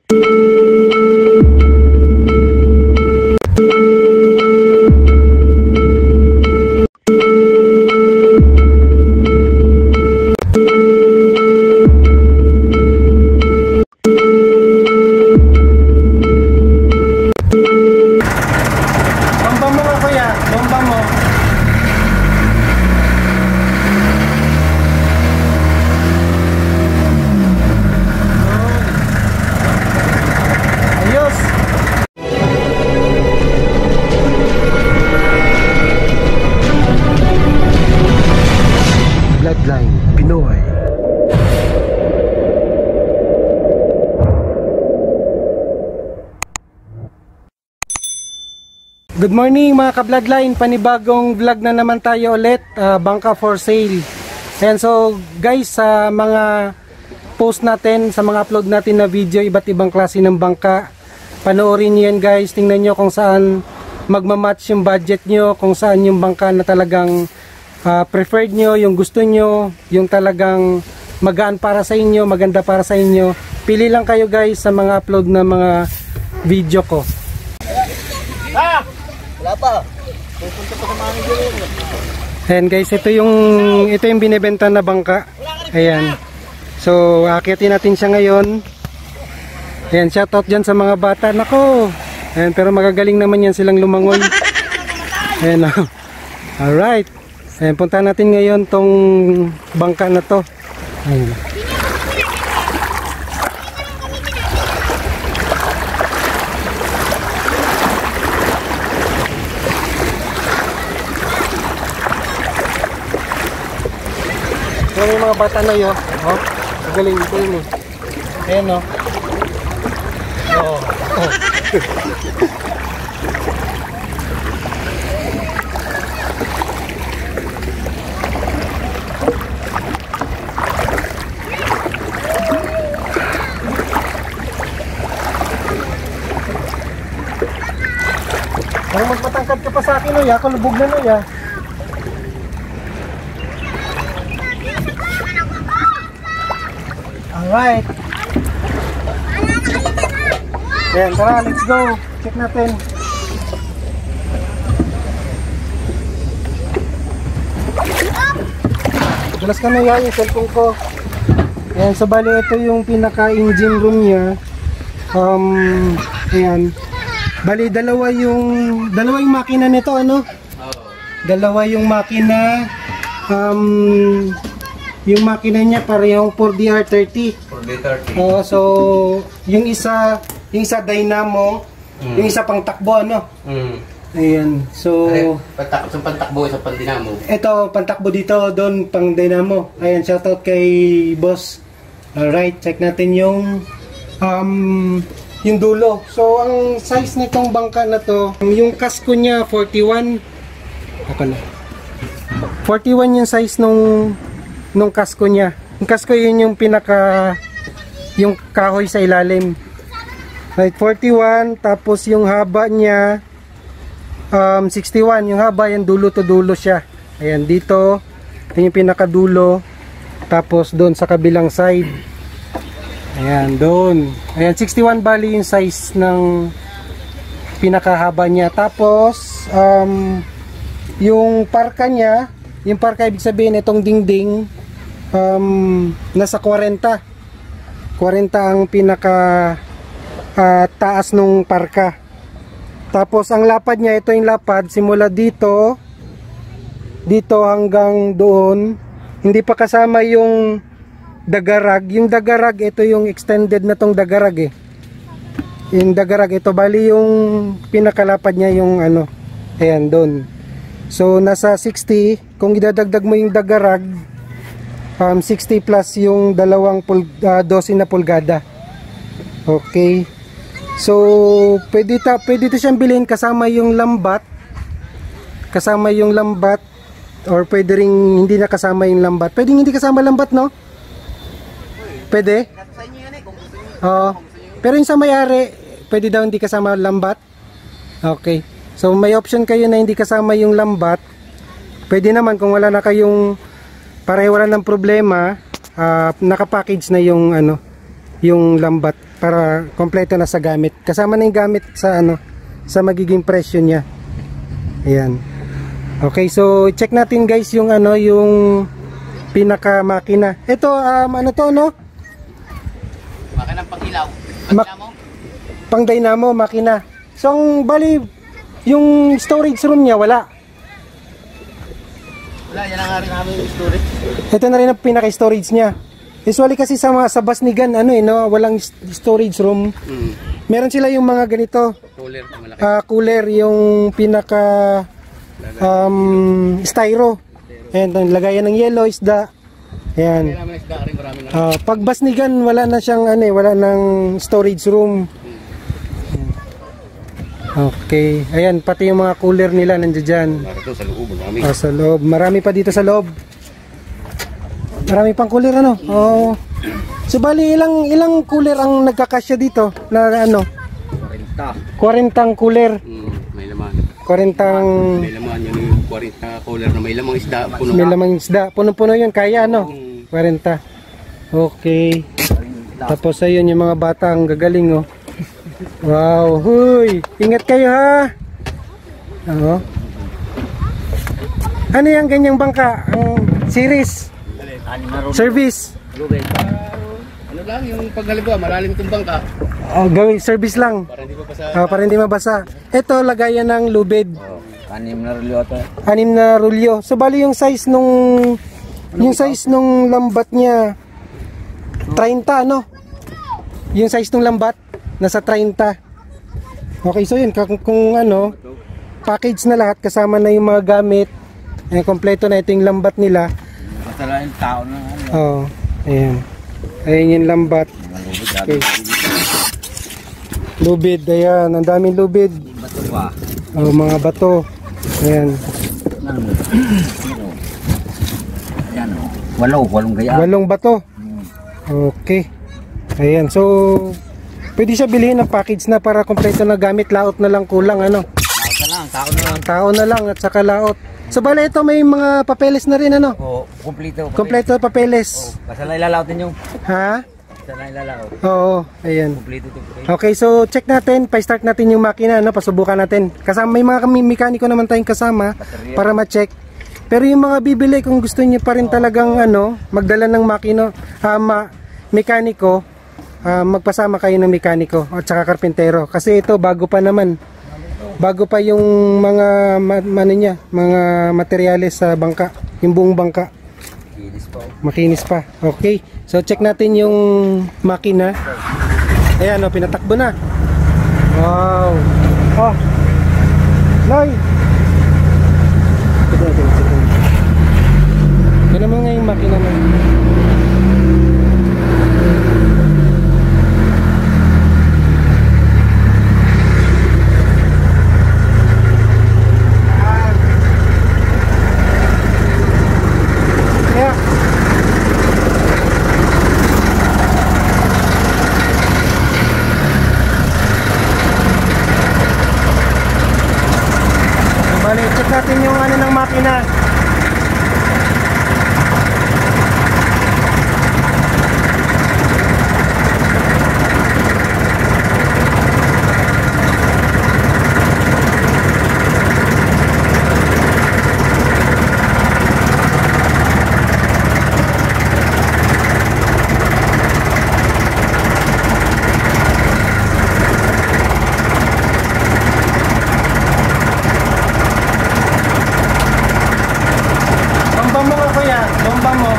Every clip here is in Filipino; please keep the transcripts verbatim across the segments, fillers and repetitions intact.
Bloodline Pinoy. Good morning mga ka-Bloodline, panibagong vlog na naman tayo ulit, uh, bangka for sale. And so guys, sa mga post natin, sa mga upload natin na video, iba't ibang klase ng bangka, panoorin nyo yan guys, tingnan nyo kung saan magmamatch yung budget nyo, kung saan yung bangka na talagang Uh, preferred nyo, yung gusto nyo, yung talagang magaan para sa inyo, maganda para sa inyo. Pili lang kayo guys sa mga upload na mga video ko. Ah! Wala pa. Pupunta pa sa mga video. Ayan guys, ito yung ito yung binebenta na bangka. Ayan. So, akitin natin siya ngayon. Ayan, shoutout dyan sa mga bata. Nako! Ayan, pero magagaling naman yan silang lumangoy. Ayan o. Alright. Ayan, punta natin ngayon tong bangka na to. Ayan. Ayan yung mga bata na yun. Oh, magaling ito yun eh. Ayan o. Oh. Oh. Kung magpatangkad ka pa sa akin, Noya, ako lubog na, Noya. Alright. Ayan, tara, let's go. Check natin. Dulas ka, Noya, yung cellphone ko. Ayan, so bali, ito yung pinaka-engine room niya. Um, ayan. Bali, dalawa yung dalawa yung makina nito, ano? Oo. Dalawa yung makina. Um, yung makina niya parehong four D R thirty. four D R thirty. Oh, so yung isa, yung isa dynamo, mm. yung isa pang takbo, ano? Mm. Ayan. So, pantak sa pantakbo, isa pang dinamo. Ito, pantakbo dito, doon pang dynamo. Ayan, shoutout kay boss. Alright, check natin yung um yung dulo. So, ang size nitong bangka na to, yung kasko niya forty-one. Ako na. forty-one yung size nung nung kasko niya. Yung kasko yun yung pinaka yung kahoy sa ilalim. Right, forty-one, tapos yung haba niya um sixty-one. Yung haba yan, dulo to dulo siya. Ayan, dito ito yung pinaka dulo. Tapos doon sa kabilang side. Ayan, doon. Ayan, sixty-one bali yung size ng pinakahaba niya. Tapos, um, yung parka niya, yung parka ibig sabihin, itong dingding, um, nasa forty. forty ang pinaka uh, taas nung parka. Tapos, ang lapad niya, ito yung lapad, simula dito, dito hanggang doon. Hindi pa kasama yung dagarag. Yung dagarag, ito yung extended na tong dagarag eh. Yung dagarag, ito bali yung pinakalapad niya yung ano. Ayan, doon. So, nasa sixty. Kung idadagdag mo yung dagarag, um, sixty plus yung dalawang pul uh, twelve na pulgada. Okay. So, pwede, ta, pwede ito siyang bilhin kasama yung lambat. Kasama yung lambat. Or pwede rin hindi na kasama yung lambat. Pwede hindi kasama lambat, no? Pwede? Oo. Pero yung sa may-ari, pwede daw hindi kasama lambat. Okay. So may option kayo na hindi kasama yung lambat. Pwede naman kung wala na kayong, para wala ng problema, uh, nakapackage na yung ano, yung lambat para kompleto na sa gamit. Kasama na yung gamit sa ano, sa magiging presyo niya. Ayan. Okay, so check natin guys yung ano, yung pinaka makina. Ito um, ano to, no? Makina pang ilaw. Ma pang dynamo makina. So ang bali yung storage room niya wala. Wala, yan ang nga rin namin yung storage. Ito na rin ang pinaka-storage niya. Usually kasi sa mga sa Basnigan ano eh, no, walang storage room. Mm. Meron sila yung mga ganito. Cooler, malaki. Uh, cooler yung pinaka um, styro. Ayan, lagayan ng yellow, isda. Ayan. Kaya namin isda rin, marami na. Uh, pag Basnigan wala na siyang ano eh, wala nang storage room. Okay. Ayan, pati yung mga cooler nila nandiyan dyan. Ito sa loob, marami. Ah, sa loob. Marami pa dito sa loob. Marami pang cooler ano? Oo. So bali ilang ilang cooler ang nagkakasya dito na ano? forty. forty cooler. Mm, may laman. forty May laman yun yung forty cooler na may lamang isda. Puno may lamang isda. Puno-puno yun. Kaya ano? forty. Okay. Tapos ayun yung mga bata ang gagaling oh. Wow. Huy. Ingat kayo ha. Oo. Ano yung ganyang bangka? Ang series? Service? Ano lang yung paghalimbawa, malalim itong bangka. Oh, gawin service lang. Para hindi mabasa. Ah, para hindi mabasa. Ito lagayan ng lubid. Oh, anim na rulyo ito. Anim na rulyo. So bali yung size nung yung size nung lambat niya thirty ano? Yung size nung lambat nasa thirty. Okay, so yun kung, kung ano, package na lahat kasama na yung mga gamit. Eh kompleto na ito yung lambat nila. Basta lang yung tao na ano. Oh, ayan. Ayan yung lambat. Okay. Lubid, ayan. Ang daming lubid. Bato pa. Oh, mga bato. Ayan. Ayan o. Walo, walong gaya. Walong bato. Okay. Ayan. So, pwede siya bilhin ng package na para kompleto na gamit. Laot na lang kulang. Ano? Laot na lang. Tao na lang. Tao na lang at saka laot. So, bale ito may mga papeles na rin. Ano? Oo, kumpleto. Kompleto na papeles. Oo, basta lang ilalaot din yung. Ha? Basta lang ilalaot. Oo. Ayan. Kumpleto ito. Okay, so check natin, pa-start natin yung makina, no? Pasubukan natin. Kasama may mga kami mekaniko naman tayong kasama para ma-check. Pero yung mga bibili kung gusto niyo pa rin talagang ano, magdala ng makino, uh, ma mekaniko, uh, magpasama kayo ng mekaniko at saka karpintero kasi ito bago pa naman. Bago pa yung mga ma ano niya, mga materyales sa bangka, yung buong bangka. Makinis pa. Makinis pa. Okay. So check natin yung makina. Ayan o, pinatakbo na. Wow. Oh. Loy. Ito, ito, ito. Ganun mo nga yung makina mo. Yeah. Bali, check natin yung ano ng makina. Bomba mo nga kuya, bomba mo.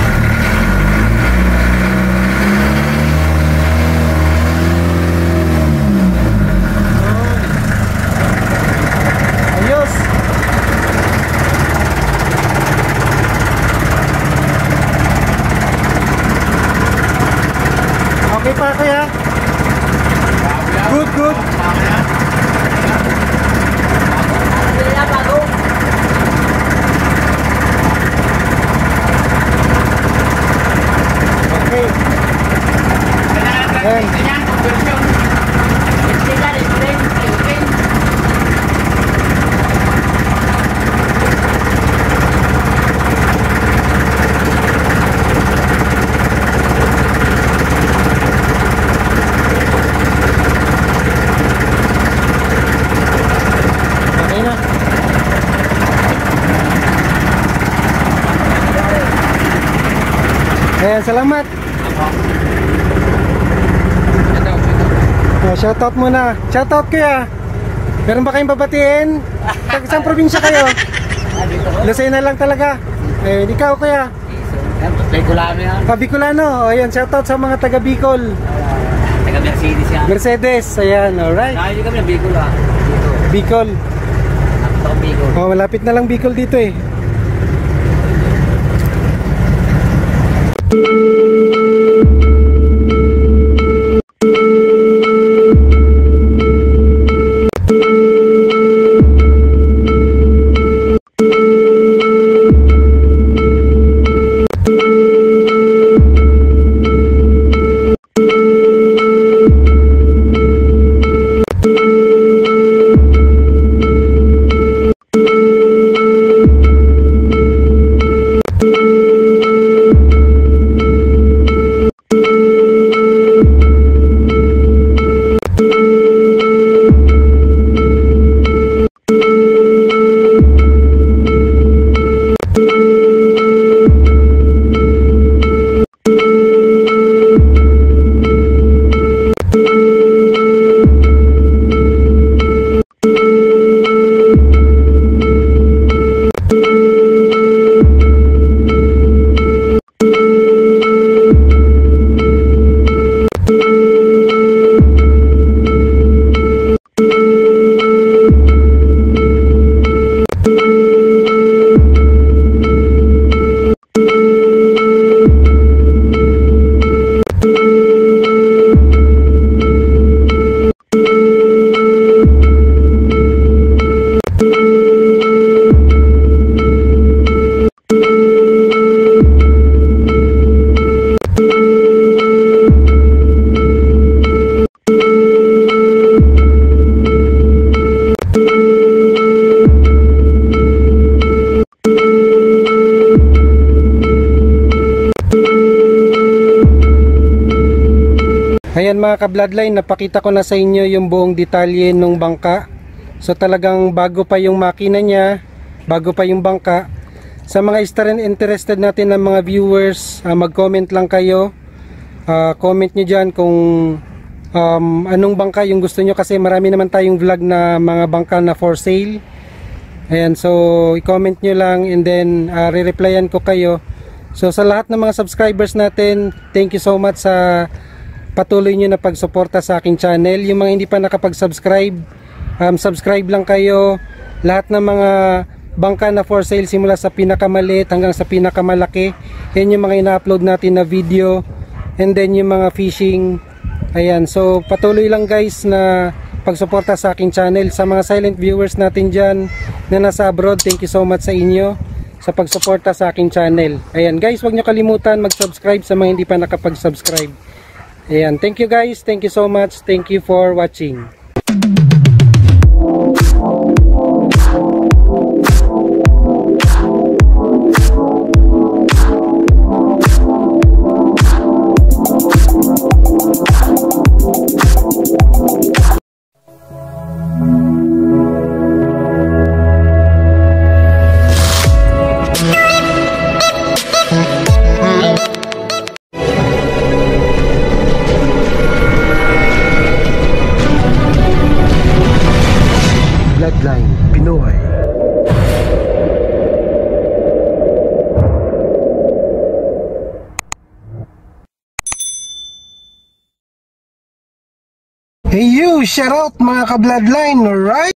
Ayos. Okay pa kuya? Good, good. Okay. Ayan. Ayan, salamat. Oh, shoutout muna. Shoutout kuya. Meron ba kayong babatiin? Tag isang probinsya kayo? Lucena lang talaga. Eh, ikaw kuya? Bicolano yan. Ah, Bicolano. O, ayan, shoutout sa mga taga Bicol. Taga Mercedes yan. Mercedes, ayan, alright. Nakahili kami ng Bicol ah. Bicol. Nakita ko Bicol. Oh, malapit na lang Bicol dito eh. Ayan mga ka-bloodline, napakita ko na sa inyo yung buong detalye ng bangka. So talagang bago pa yung makina niya, bago pa yung bangka. Sa mga interested natin ng mga viewers, uh, mag-comment lang kayo. Uh, comment nyo dyan kung um, anong bangka yung gusto nyo, kasi marami naman tayong vlog na mga bangka na for sale. Ayan, so i-comment nyo lang and then uh, re-replyan ko kayo. So sa lahat ng mga subscribers natin, thank you so much sa patuloy nyo na pagsuporta sa aking channel. Yung mga hindi pa nakapag-subscribe, um, subscribe lang kayo. Lahat ng mga bangka na for sale, simula sa pinakamaliit hanggang sa pinakamalaki, yan yung mga ina-upload natin na video. And then yung mga fishing. Ayan, so patuloy lang guys na pagsuporta sa aking channel. Sa mga silent viewers natin dyan na nasa abroad, thank you so much sa inyo sa pagsuporta sa aking channel. Ayan guys, huwag nyo kalimutan mag-subscribe sa mga hindi pa nakapag-subscribe. Ayan, thank you guys, thank you so much, thank you for watching. Bloodline Pinoy. Hey you, shout out mga ka-bloodline, alright?